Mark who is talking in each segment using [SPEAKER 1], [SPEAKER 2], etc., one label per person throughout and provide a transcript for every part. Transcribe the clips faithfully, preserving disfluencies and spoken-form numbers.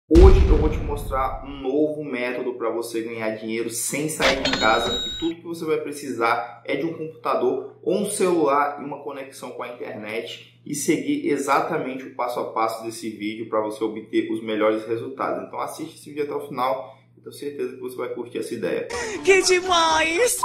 [SPEAKER 1] Hoje eu vou te mostrar um novo método para você ganhar dinheiro sem sair de casa, e tudo que você vai precisar é de um computador ou um celular e uma conexão com a internet e seguir exatamente o passo a passo desse vídeo para você obter os melhores resultados. Então assiste esse vídeo até o final, eu tenho certeza que você vai curtir essa ideia.
[SPEAKER 2] Que demais!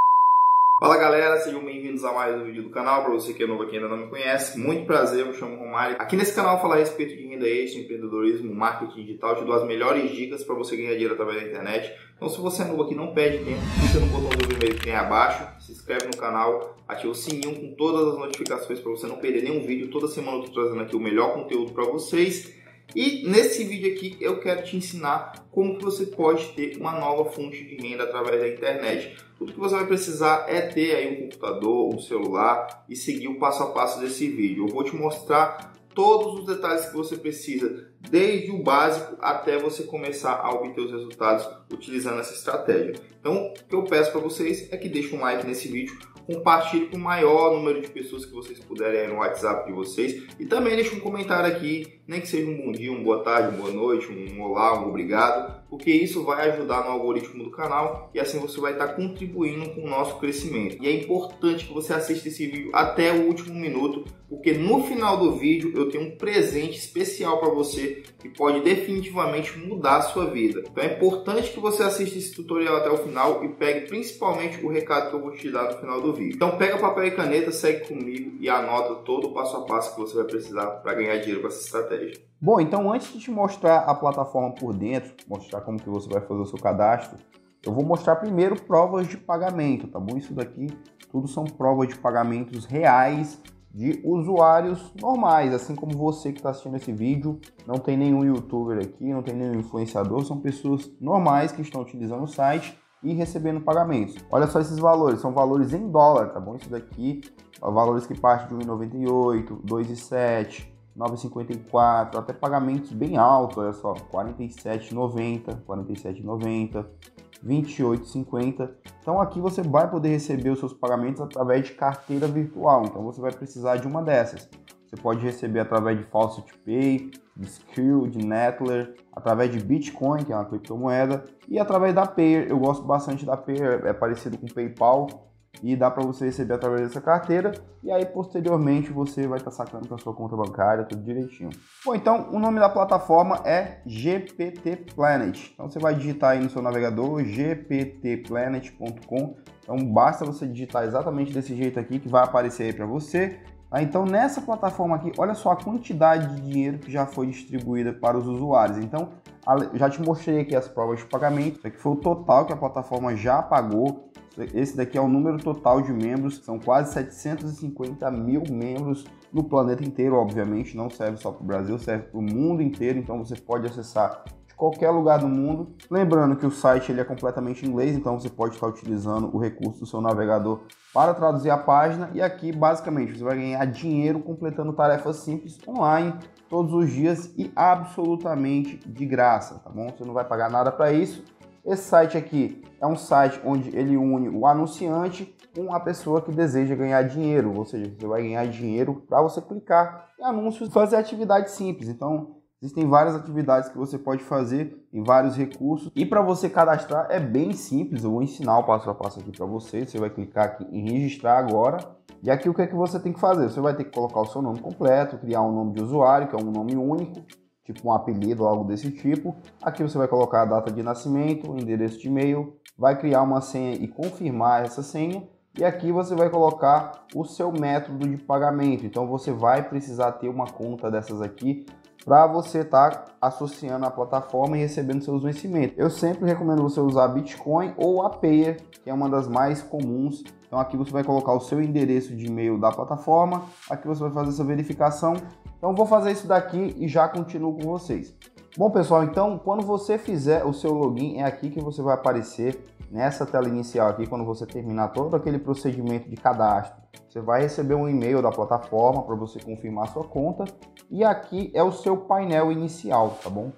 [SPEAKER 1] Fala galera, sejam bem-vindos a mais um vídeo do canal. Para você que é novo aqui e ainda não me conhece, muito prazer, eu me chamo Romário. Aqui nesse canal eu falo a respeito de renda extra, empreendedorismo, marketing digital, te dou as melhores dicas para você ganhar dinheiro através da internet. Então se você é novo aqui, não perde tempo, clica no botãozinho vermelho que tem aí abaixo, se inscreve no canal, ativa o sininho com todas as notificações para você não perder nenhum vídeo. Toda semana eu estou trazendo aqui o melhor conteúdo para vocês. E nesse vídeo aqui eu quero te ensinar como que você pode ter uma nova fonte de renda através da internet. Tudo que você vai precisar é ter aí um computador, um celular e seguir o passo a passo desse vídeo. Eu vou te mostrar todos os detalhes que você precisa, desde o básico até você começar a obter os resultados utilizando essa estratégia. Então, o que eu peço para vocês é que deixem um like nesse vídeo, compartilhe com o maior número de pessoas que vocês puderem aí no WhatsApp de vocês e também deixe um comentário aqui, nem que seja um bom dia, uma boa tarde, uma boa noite, um olá, um obrigado, porque isso vai ajudar no algoritmo do canal e assim você vai estar contribuindo com o nosso crescimento. E é importante que você assista esse vídeo até o último minuto, porque no final do vídeo eu tenho um presente especial para você que pode definitivamente mudar a sua vida. Então é importante que você assista esse tutorial até o final e pegue principalmente o recado que eu vou te dar no final do vídeo. Então pega papel e caneta, segue comigo e anota todo o passo a passo que você vai precisar para ganhar dinheiro com essa estratégia.
[SPEAKER 3] Bom, então antes de te mostrar a plataforma por dentro, mostrar como que você vai fazer o seu cadastro, eu vou mostrar primeiro provas de pagamento, tá bom? Isso daqui tudo são provas de pagamentos reais de usuários normais, assim como você que está assistindo esse vídeo. Não tem nenhum youtuber aqui, não tem nenhum influenciador, são pessoas normais que estão utilizando o site e recebendo pagamentos. Olha só esses valores, são valores em dólar, tá bom? Isso daqui, valores que partem de um real e noventa e oito, dois reais e sete centavos, nove reais e cinquenta e quatro centavos, até pagamentos bem altos, olha só, quarenta e sete reais e noventa centavos, quarenta e sete reais e noventa centavos, vinte e oito reais e cinquenta centavos. Então aqui você vai poder receber os seus pagamentos através de carteira virtual, então você vai precisar de uma dessas. Você pode receber através de Faucet Pay, de Skrill, de Nettler, através de Bitcoin, que é uma criptomoeda, e através da Payer. Eu gosto bastante da Payer, é parecido com o PayPal, e dá para você receber através dessa carteira, e aí posteriormente você vai estar sacando para sua conta bancária, tudo direitinho. Bom, então o nome da plataforma é G P T Planet. Então você vai digitar aí no seu navegador g p t planet ponto com. Então basta você digitar exatamente desse jeito aqui que vai aparecer aí para você. Então nessa plataforma aqui, olha só a quantidade de dinheiro que já foi distribuída para os usuários. Então já te mostrei aqui as provas de pagamento, isso aqui foi o total que a plataforma já pagou. Esse daqui é o número total de membros, são quase setecentos e cinquenta mil membros no planeta inteiro, obviamente, não serve só para o Brasil, serve para o mundo inteiro, então você pode acessar de qualquer lugar do mundo. Lembrando que o site ele é completamente em inglês, então você pode estar utilizando o recurso do seu navegador para traduzir a página, e aqui basicamente você vai ganhar dinheiro completando tarefas simples online todos os dias e absolutamente de graça, tá bom? Você não vai pagar nada para isso. Esse site aqui é um site onde ele une o anunciante com a pessoa que deseja ganhar dinheiro, ou seja, você vai ganhar dinheiro para você clicar em anúncios e fazer atividades simples. Então, existem várias atividades que você pode fazer em vários recursos, e para você cadastrar é bem simples. Eu vou ensinar o passo a passo aqui para você. Você vai clicar aqui em registrar agora, e aqui o que é que você tem que fazer? Você vai ter que colocar o seu nome completo, criar um nome de usuário, que é um nome único, tipo um apelido ou algo desse tipo. Aqui você vai colocar a data de nascimento, o endereço de e-mail, vai criar uma senha e confirmar essa senha, e aqui você vai colocar o seu método de pagamento. Então você vai precisar ter uma conta dessas aqui para você estar tá associando a plataforma e recebendo seus vencimentos. Eu sempre recomendo você usar Bitcoin ou a Payer, que é uma das mais comuns. Então aqui você vai colocar o seu endereço de e-mail da plataforma, aqui você vai fazer essa verificação. Então vou fazer isso daqui e já continuo com vocês. Bom pessoal, então quando você fizer o seu login, é aqui que você vai aparecer nessa tela inicial aqui. Quando você terminar todo aquele procedimento de cadastro, você vai receber um e-mail da plataforma para você confirmar sua conta, e aqui é o seu painel inicial, tá bom?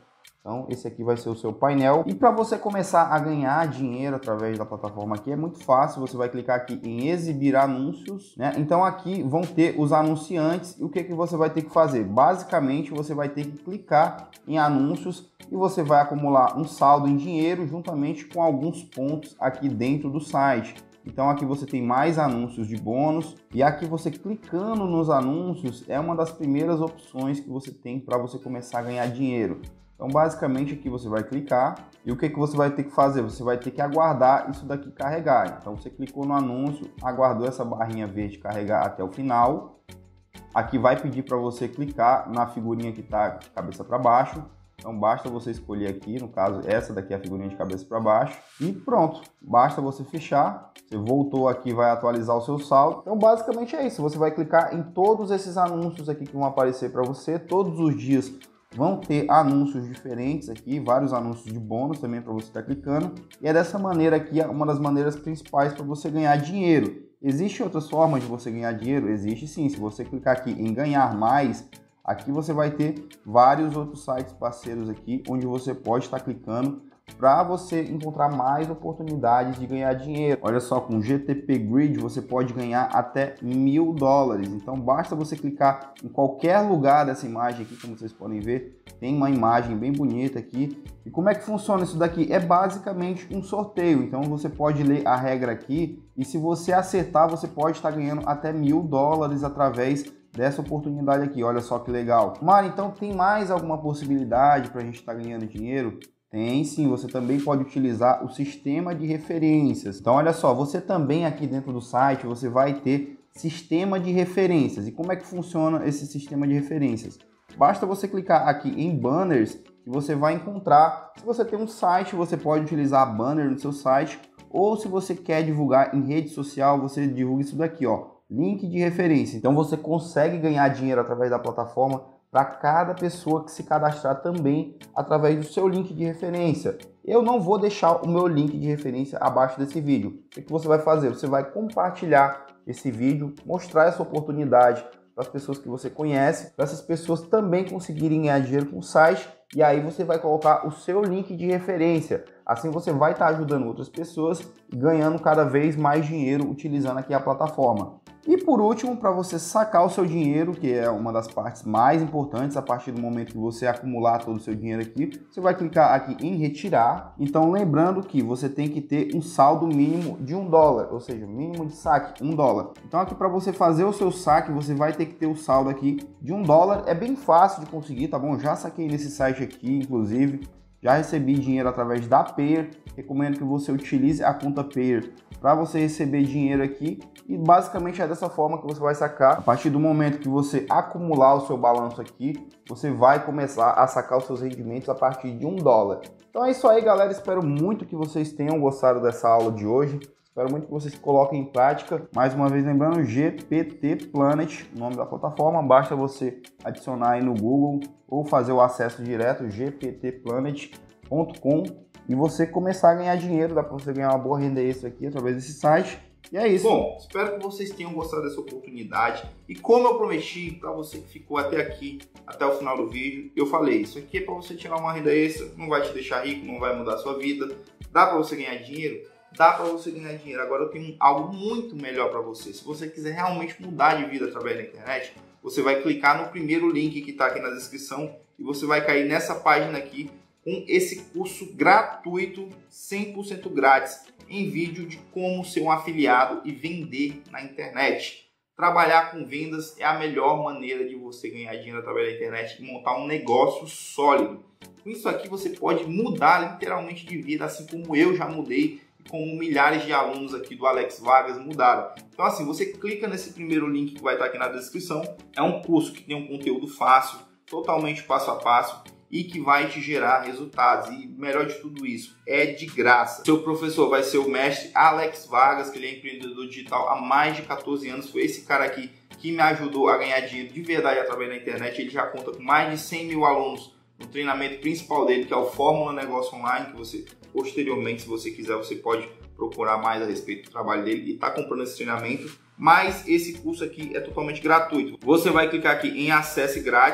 [SPEAKER 3] Então, esse aqui vai ser o seu painel. E para você começar a ganhar dinheiro através da plataforma aqui, é muito fácil. Você vai clicar aqui em exibir anúncios, né? Então, aqui vão ter os anunciantes. E o que, que você vai ter que fazer? Basicamente, você vai ter que clicar em anúncios e você vai acumular um saldo em dinheiro juntamente com alguns pontos aqui dentro do site. Então aqui você tem mais anúncios de bônus e aqui você clicando nos anúncios é uma das primeiras opções que você tem para você começar a ganhar dinheiro. Então basicamente aqui você vai clicar e o que, que você vai ter que fazer? Você vai ter que aguardar isso daqui carregar. Então você clicou no anúncio, aguardou essa barrinha verde carregar até o final. Aqui vai pedir para você clicar na figurinha que está cabeça para baixo. Então basta você escolher aqui, no caso essa daqui é a figurinha de cabeça para baixo e pronto, basta você fechar, você voltou aqui, vai atualizar o seu saldo. Então basicamente é isso, você vai clicar em todos esses anúncios aqui que vão aparecer para você, todos os dias vão ter anúncios diferentes aqui, vários anúncios de bônus também para você estar clicando e é dessa maneira aqui uma das maneiras principais para você ganhar dinheiro. Existem outras formas de você ganhar dinheiro? Existe sim, se você clicar aqui em ganhar mais, aqui você vai ter vários outros sites parceiros aqui, onde você pode estar clicando para você encontrar mais oportunidades de ganhar dinheiro. Olha só, com G T P Grid você pode ganhar até mil dólares. Então basta você clicar em qualquer lugar dessa imagem aqui, como vocês podem ver, tem uma imagem bem bonita aqui. E como é que funciona isso daqui? É basicamente um sorteio. Então você pode ler a regra aqui e se você acertar, você pode estar ganhando até mil dólares através dessa oportunidade aqui. Olha só que legal. Mário, então tem mais alguma possibilidade para a gente estar ganhando dinheiro? Tem sim, você também pode utilizar o sistema de referências. Então olha só, você também aqui dentro do site, você vai ter sistema de referências. E como é que funciona esse sistema de referências? Basta você clicar aqui em banners e você vai encontrar. Se você tem um site, você pode utilizar banner no seu site. Ou se você quer divulgar em rede social, você divulga isso daqui, ó. Link de referência. Então você consegue ganhar dinheiro através da plataforma para cada pessoa que se cadastrar também através do seu link de referência. Eu não vou deixar o meu link de referência abaixo desse vídeo. O que você vai fazer? Você vai compartilhar esse vídeo, mostrar essa oportunidade para as pessoas que você conhece, para essas pessoas também conseguirem ganhar dinheiro com o site, e aí você vai colocar o seu link de referência. Assim você vai estar ajudando outras pessoas e ganhando cada vez mais dinheiro utilizando aqui a plataforma. E por último, para você sacar o seu dinheiro, que é uma das partes mais importantes, a partir do momento que você acumular todo o seu dinheiro aqui, você vai clicar aqui em retirar. Então lembrando que você tem que ter um saldo mínimo de um dólar, ou seja, mínimo de saque, um dólar. Então aqui para você fazer o seu saque, você vai ter que ter o saldo aqui de um dólar. É bem fácil de conseguir, tá bom? Já saquei nesse site aqui, inclusive. Já recebi dinheiro através da Payer, recomendo que você utilize a conta Payer para você receber dinheiro aqui e basicamente é dessa forma que você vai sacar. A partir do momento que você acumular o seu balanço aqui, você vai começar a sacar os seus rendimentos a partir de um dólar. Então é isso aí, galera, espero muito que vocês tenham gostado dessa aula de hoje. Espero muito que vocês coloquem em prática. Mais uma vez lembrando, G P T Planet, o nome da plataforma. Basta você adicionar aí no Google ou fazer o acesso direto, g p t planet ponto com, e você começar a ganhar dinheiro. Dá para você ganhar uma boa renda extra aqui através desse site. E é isso.
[SPEAKER 1] Bom, espero que vocês tenham gostado dessa oportunidade. E como eu prometi para você que ficou até aqui, até o final do vídeo, eu falei, isso aqui é para você tirar uma renda extra, não vai te deixar rico, não vai mudar a sua vida. Dá para você ganhar dinheiro? Dá para você ganhar dinheiro. Agora eu tenho algo muito melhor para você. Se você quiser realmente mudar de vida através da internet, você vai clicar no primeiro link que está aqui na descrição e você vai cair nessa página aqui com esse curso gratuito, cem por cento grátis, em vídeo de como ser um afiliado e vender na internet. Trabalhar com vendas é a melhor maneira de você ganhar dinheiro através da internet e montar um negócio sólido. Com isso aqui você pode mudar literalmente de vida, assim como eu já mudei, como milhares de alunos aqui do Alex Vargas mudaram. Então assim, você clica nesse primeiro link que vai estar aqui na descrição. É um curso que tem um conteúdo fácil, totalmente passo a passo e que vai te gerar resultados. E melhor de tudo isso, é de graça. Seu professor vai ser o mestre Alex Vargas, que ele é empreendedor digital há mais de quatorze anos. Foi esse cara aqui que me ajudou a ganhar dinheiro de verdade através da internet. Ele já conta com mais de cem mil alunos no treinamento principal dele, que é o Fórmula Negócio Online, que você, posteriormente, se você quiser, você pode procurar mais a respeito do trabalho dele e está comprando esse treinamento. Mas esse curso aqui é totalmente gratuito. Você vai clicar aqui em acesse grátis,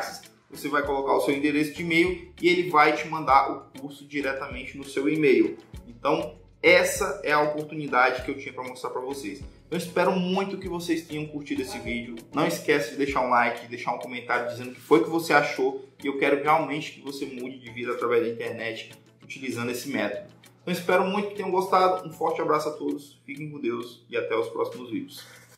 [SPEAKER 1] você vai colocar o seu endereço de e-mail e ele vai te mandar o curso diretamente no seu e-mail. Então, essa é a oportunidade que eu tinha para mostrar para vocês. Eu espero muito que vocês tenham curtido esse vídeo. Não esquece de deixar um like, de deixar um comentário dizendo o que foi que você achou. E eu quero realmente que você mude de vida através da internet utilizando esse método. Então espero muito que tenham gostado. Um forte abraço a todos. Fiquem com Deus e até os próximos vídeos.